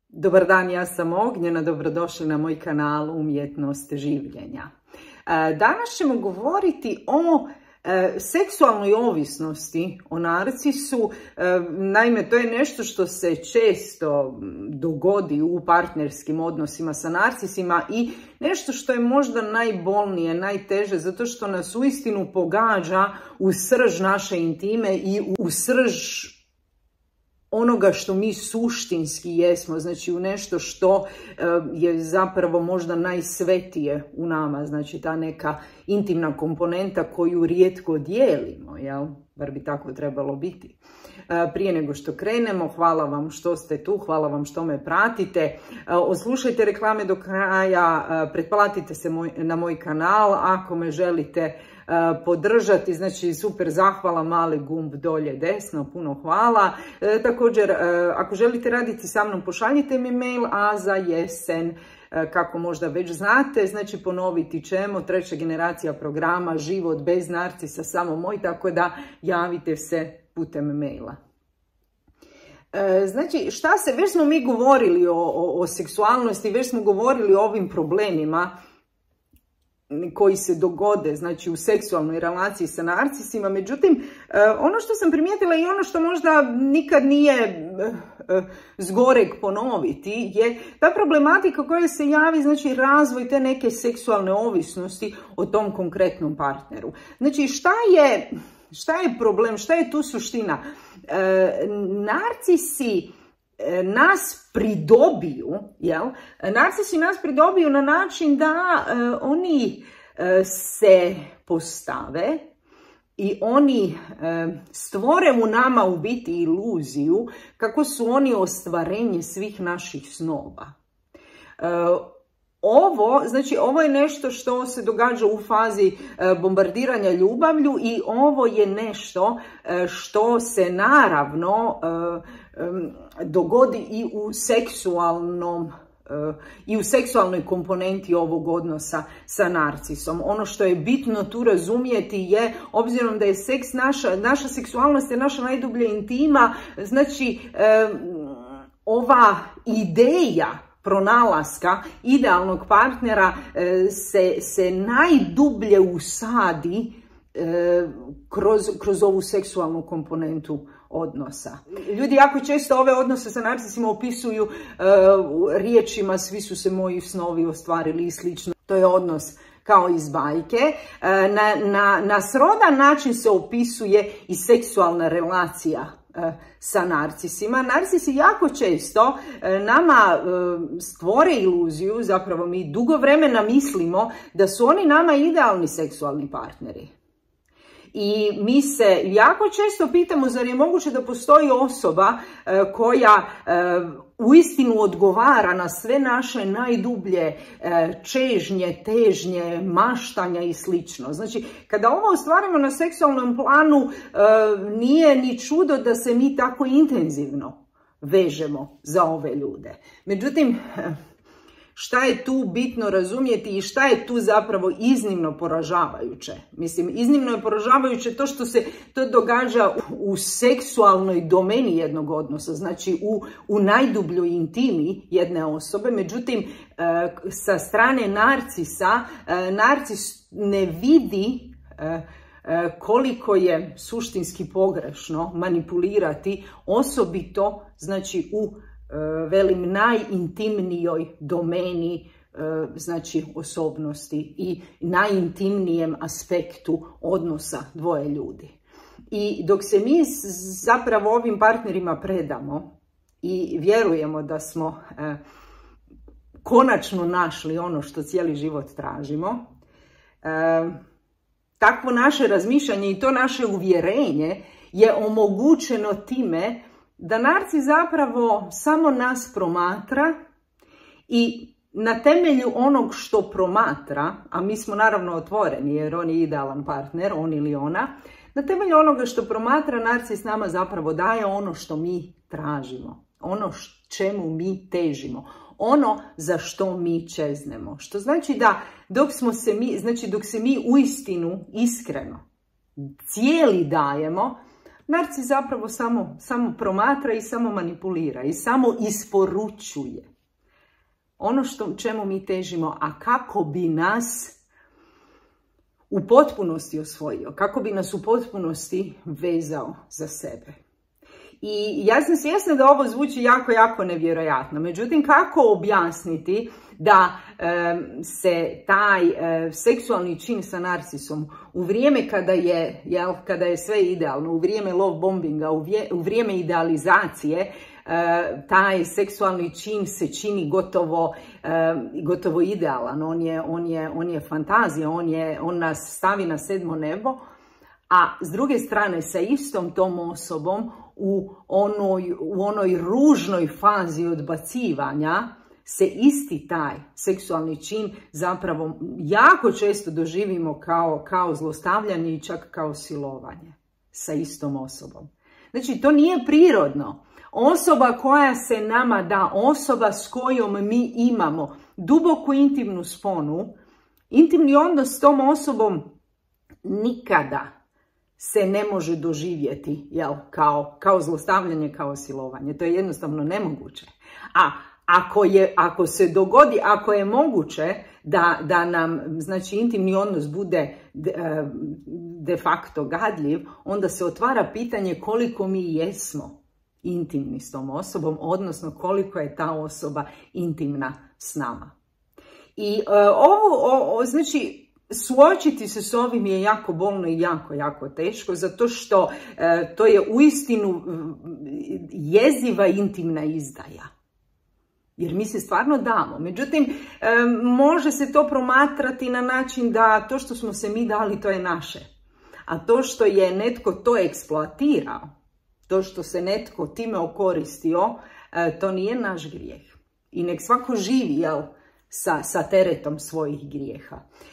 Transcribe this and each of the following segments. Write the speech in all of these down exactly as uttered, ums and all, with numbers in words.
Dobar dan, ja sam Ognjena, dobrodošli na moj kanal Umjetnost življenja. Danas ćemo govoriti o seksualnoj ovisnosti, o narcisu. Naime, to je nešto što se često dogodi u partnerskim odnosima sa narcisima i nešto što je možda najbolnije, najteže, zato što nas uistinu pogađa u srž naše intime i u srž onoga što mi suštinski jesmo, znači u nešto što je zapravo možda najsvetije u nama, znači ta neka intimna komponenta koju rijetko dijelimo, jel? Bar bi tako trebalo biti. Prije nego što krenemo, hvala vam što ste tu, hvala vam što me pratite. Oslušajte reklame do kraja, pretplatite se na moj kanal ako me želite podržati, znači super zahvala, mali gumb dolje desno, puno hvala. Također, ako želite raditi sa mnom, pošaljite mi mail, a za jesen, kako možda već znate, znači ponoviti ćemo treća generacija programa Život bez narcisa, samo moj, tako da javite se putem maila. Znači, šta se, već smo mi govorili o, o, o seksualnosti, već smo govorili o ovim problemima koji se dogode, znači u seksualnoj relaciji sa narcisima. Međutim, ono što sam primijetila i ono što možda nikad nije zgoreg ponoviti je ta problematika koja se javi, znači razvoj te neke seksualne ovisnosti o tom konkretnom partneru. Znači, šta je, šta je problem, šta je tu suština? Narcisi nas pridobiju, jel? Narcisi nas pridobiju na način da uh, oni uh, se postave i oni uh, stvore u nama u biti iluziju kako su oni ostvarenje svih naših snova. Uh, Ovo, znači, ovo je nešto što se događa u fazi bombardiranja ljubavlju i ovo je nešto što se naravno dogodi i u seksualnom i u seksualnoj komponenti ovog odnosa sa narcisom. Ono što je bitno tu razumjeti je, obzirom da je seks naša, naša seksualnost je naša najdublja intima, znači ova ideja pronalaska idealnog partnera se, se najdublje usadi kroz, kroz ovu seksualnu komponentu odnosa. Ljudi jako često ove odnose sa narcisima opisuju uh, riječima svi su se moji snovi ostvarili i slično. To je odnos kao iz bajke. Uh, na, na, na srodan način se opisuje i seksualna relacija sa narcisima. Narcisi jako često nama stvore iluziju, zapravo mi dugo vremena mislimo da su oni nama idealni seksualni partneri. I mi se jako često pitamo, zar je moguće da postoji osoba koja uistinu odgovara na sve naše najdublje čežnje, težnje, maštanja i slično. Znači, kada ovo ostvarimo na seksualnom planu, nije ni čudo da se mi tako intenzivno vežemo za ove ljude. Međutim, šta je tu bitno razumjeti i šta je tu zapravo iznimno poražavajuće? Mislim, iznimno je poražavajuće to što se to događa u seksualnoj domeni jednog odnosa, znači u, u najdubljoj intimi jedne osobe. Međutim, sa strane narcisa, narcis ne vidi koliko je suštinski pogrešno manipulirati, osobito, znači u velim najintimnijoj domeni, znači osobnosti i najintimnijem aspektu odnosa dvoje ljudi. I dok se mi zapravo ovim partnerima predamo i vjerujemo da smo eh, konačno našli ono što cijeli život tražimo, eh, takvo naše razmišljanje i to naše uvjerenje je omogućeno time da narcis zapravo samo nas promatra i na temelju onog što promatra, a mi smo naravno otvoreni jer on je idealan partner, on ili ona, na temelju onoga što promatra, narcis nama zapravo daje ono što mi tražimo, ono čemu mi težimo, ono za što mi čeznemo. Što znači da dok smo se mi, znači dok se mi uistinu iskreno cijeli dajemo, Narcis zapravo samo, samo promatra i samo manipulira i samo isporučuje ono što, čemu mi težimo, a kako bi nas u potpunosti osvojio, kako bi nas u potpunosti vezao za sebe. I ja sam svjesna da ovo zvuči jako, jako nevjerojatno. Međutim, kako objasniti da e, se taj e, seksualni čin sa narcisom u vrijeme kada je, jel, kada je sve idealno, u vrijeme love bombinga, u, vje, u vrijeme idealizacije, e, taj seksualni čin se čini gotovo, e, gotovo idealan. On je, on je, on je fantazija, on, je, on nas stavi na sedmo nebo, a s druge strane sa istom tom osobom u onoj, u onoj ružnoj fazi odbacivanja se isti taj seksualni čin zapravo jako često doživimo kao, kao zlostavljanje i čak kao silovanje sa istom osobom. Znači, to nije prirodno. Osoba koja se nama da, osoba s kojom mi imamo duboku intimnu sponu, intimni odnos s tom osobom nikada se ne može doživjeti, jel, kao, kao zlostavljanje, kao silovanje. To je jednostavno nemoguće. A ako, je, ako se dogodi, ako je moguće da, da nam, znači, intimni odnos bude de, de facto gadljiv, onda se otvara pitanje koliko mi jesmo intimni s tom osobom, odnosno koliko je ta osoba intimna s nama. I uh, ovo, o, o, znači, suočiti se s ovim je jako bolno i jako, jako teško, zato što e, to je uistinu jeziva intimna izdaja. Jer mi se stvarno damo. Međutim, e, može se to promatrati na način da to što smo se mi dali, to je naše. A to što je netko to eksploatirao, to što se netko time okoristio, e, to nije naš grijeh. I nek svako živi, jel, sa, sa teretom svojih grijeha.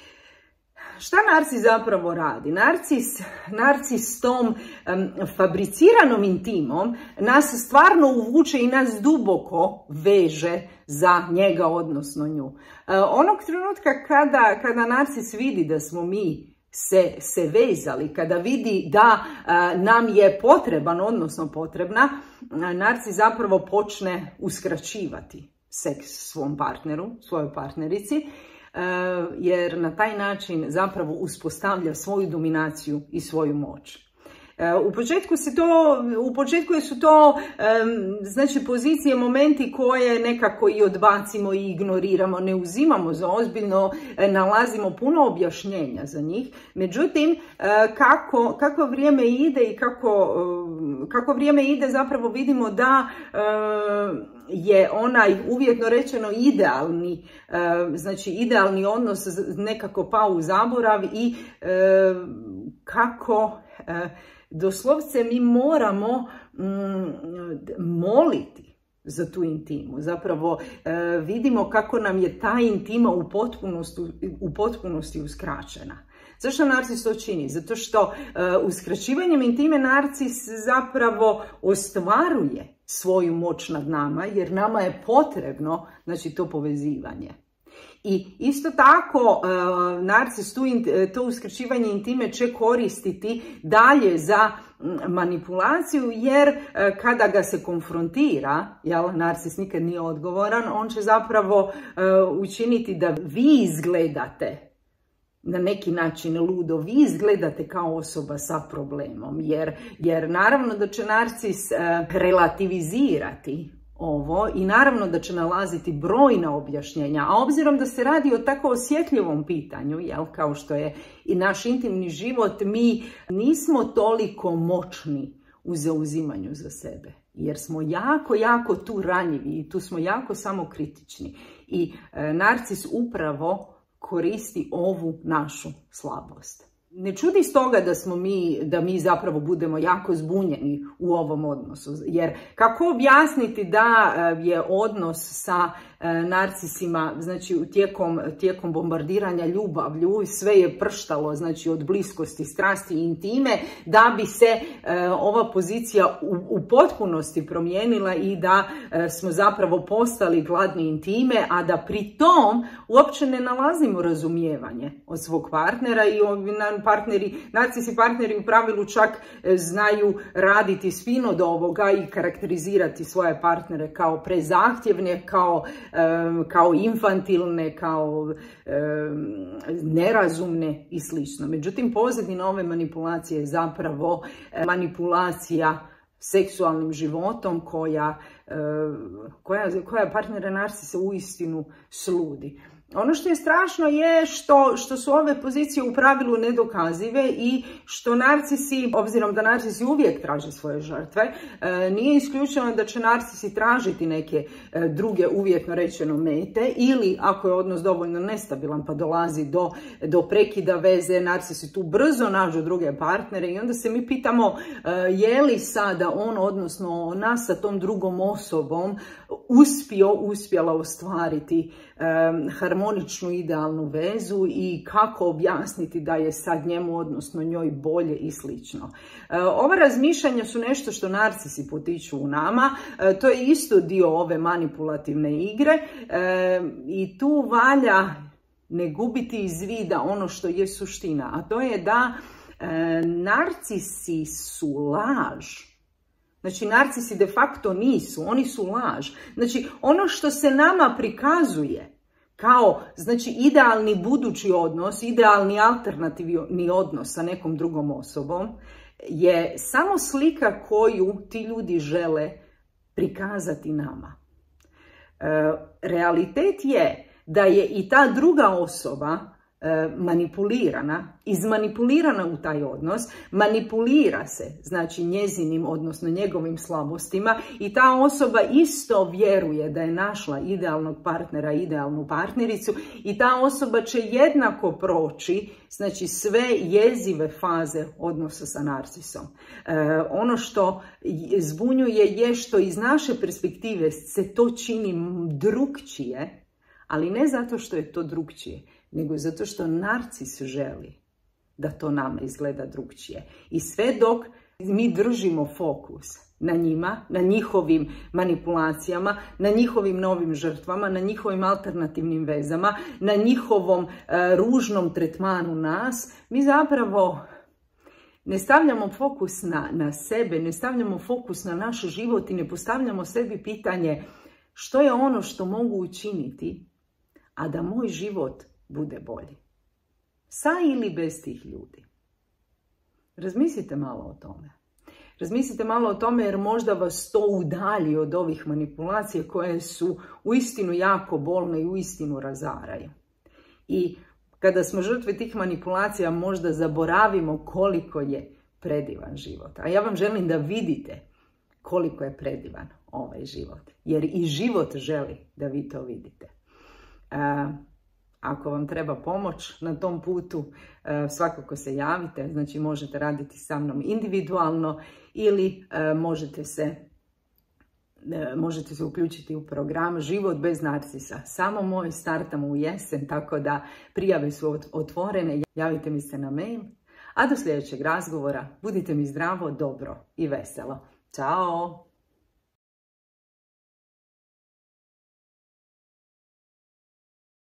Šta narcis zapravo radi? Narcis, narcis s tom um, fabriciranom intimom nas stvarno uvuče i nas duboko veže za njega, odnosno nju. Uh, onog trenutka kada, kada narcis vidi da smo mi se, se vezali, kada vidi da uh, nam je potreban, odnosno potrebna, uh, narcis zapravo počne uskraćivati seks svom partneru, svojoj partnerici, jer na taj način zapravo uspostavlja svoju dominaciju i svoju moć. U početku se to, u početku su to znači pozicije, momenti koje nekako i odbacimo i ignoriramo, ne uzimamo za ozbiljno, nalazimo puno objašnjenja za njih. Međutim, kako, kako vrijeme ide i kako, kako vrijeme ide zapravo vidimo da je onaj uvjetno rečeno idealni, znači idealni odnos nekako pao u zaborav i kako doslovce mi moramo mm, moliti za tu intimu. Zapravo e, vidimo kako nam je ta intima u potpunosti, u potpunosti uskraćena. Zašto narcis to čini? Zato što e, uskraćivanjem intime narcis zapravo ostvaruje svoju moć nad nama, jer nama je potrebno, znači, to povezivanje. I isto tako, narcis to uskraćivanje intime će koristiti dalje za manipulaciju, jer kada ga se konfrontira, jel, narcis nikad nije odgovoran, on će zapravo učiniti da vi izgledate na neki način ludo, vi izgledate kao osoba sa problemom, jer, jer naravno da će narcis relativizirati ovo i naravno da će nalaziti brojna objašnjenja, a obzirom da se radi o tako osjetljivom pitanju, jel, kao što je i naš intimni život, mi nismo toliko moćni u zauzimanju za sebe, jer smo jako, jako tu ranjivi i tu smo jako samokritični. I e, narcis upravo koristi ovu našu slabost. Ne čudi stoga da smo mi, da mi zapravo budemo jako zbunjeni u ovom odnosu, jer kako objasniti da je odnos sa narcisima, znači tijekom, tijekom bombardiranja ljubavlju, sve je prštalo, znači od bliskosti, strasti i intime, da bi se ova pozicija u, u potpunosti promijenila i da smo zapravo postali gladni intime, a da pri tom uopće ne nalazimo razumijevanje od svog partnera i partneri, narcisi partneri u pravilu čak znaju raditi spin od ovoga i karakterizirati svoje partnere kao prezahtjevne, kao, um, kao infantilne, kao um, nerazumne i slično. Međutim, pozadina ove manipulacije je zapravo manipulacija seksualnim životom koja, koja, koja partnera narcisa uistinu sludi. Ono što je strašno je što, što su ove pozicije u pravilu nedokazive i što narcisi, obzirom da narcisi uvijek traže svoje žrtve, nije isključeno da će narcisi tražiti neke druge uvjetno rečeno mete ili ako je odnos dovoljno nestabilan pa dolazi do, do prekida veze, narcisi tu brzo nađu druge partnere i onda se mi pitamo je li sada on, odnosno ona sa tom drugom osobom uspio, uspjela ostvariti um, harmoničnu idealnu vezu i kako objasniti da je sad njemu, odnosno njoj bolje i slično. Uh, ova razmišljanja su nešto što narcisi potiču u nama, uh, to je isto dio ove manipulativne igre uh, i tu valja ne gubiti iz vida ono što je suština, a to je da uh, narcisi su laž. Znači, narcisi de facto nisu, oni su laž. Znači, ono što se nama prikazuje kao, znači, idealni budući odnos, idealni alternativni odnos sa nekom drugom osobom, je samo slika koju ti ljudi žele prikazati nama. E, realitet je da je i ta druga osoba manipulirana, izmanipulirana u taj odnos, manipulira se, znači njezinim, odnosno njegovim slabostima i ta osoba isto vjeruje da je našla idealnog partnera, idealnu partnericu i ta osoba će jednako proći, znači sve jezive faze odnosa sa narcisom. E, ono što zbunjuje je što iz naše perspektive se to čini drukčije, ali ne zato što je to drukčije, nego zato što narcis želi da to nama izgleda drukčije. I sve dok mi držimo fokus na njima, na njihovim manipulacijama, na njihovim novim žrtvama, na njihovim alternativnim vezama, na njihovom e, ružnom tretmanu nas, mi zapravo ne stavljamo fokus na, na sebe, ne stavljamo fokus na naš život i ne postavljamo sebi pitanje što je ono što mogu učiniti, a da moj život bude bolji. Sa ili bez tih ljudi. Razmislite malo o tome. Razmislite malo o tome jer možda vas to udalji od ovih manipulacija koje su uistinu jako bolne i uistinu razaraju. I kada smo žrtve tih manipulacija možda zaboravimo koliko je predivan život. A ja vam želim da vidite koliko je predivan ovaj život. Jer i život želi da vi to vidite. Uh, Ako vam treba pomoć na tom putu, svakako se javite, znači možete raditi sa mnom individualno ili možete se, možete se uključiti u program Život bez narcisa. Samo moj startamo u jesen, tako da prijave su otvorene, javite mi se na mail. A do sljedećeg razgovora budite mi zdravo, dobro i veselo. Ćao!